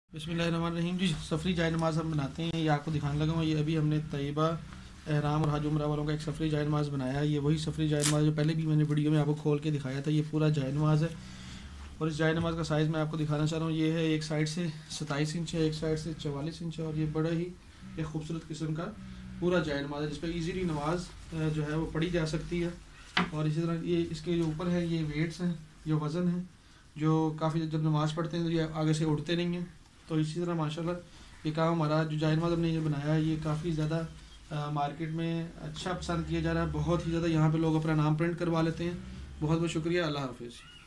बिस्मिल्लाहिर्रहमानिर्रहीम जी। सफ़री जाय नमाज़ हम बनाते हैं, ये आपको दिखाने लगा हूँ। ये अभी हमने तैयबा, एहराम और हज उम्रा वालों का एक सफ़री जाय नमाज़ बनाया है। ये वही सफ़री जाय नमाज़ जो पहले भी मैंने वीडियो में आपको खोल के दिखाया था। ये पूरा जाय नमाज़ है और इस जाय नमाज़ का साइज़ मैं आपको दिखाना चाह रहा हूँ। ये है एक साइड से 27 इंच है, एक साइड से 44 इंच है और ये बड़ा ही एक खूबसूरत किस्म का पूरा जाय नमाज़ है जिस पर ईज़िली नमाज जो है वो पढ़ी जा सकती है। और इसी तरह ये इसके जो ऊपर है ये वेट्स हैं, ये वज़न है जो काफ़ी जब नमाज़ पढ़ते हैं तो ये आगे से उड़ते नहीं हैं। तो इसी तरह माशाल्लाह ये काम हमारा जो जाय नमाज़ हमने ये बनाया है ये काफ़ी ज़्यादा मार्केट में अच्छा पसंद किया जा रहा है। बहुत ही ज़्यादा यहाँ पे लोग अपना नाम प्रिंट करवा लेते हैं। बहुत बहुत शुक्रिया। अल्लाह हाफ़िज़।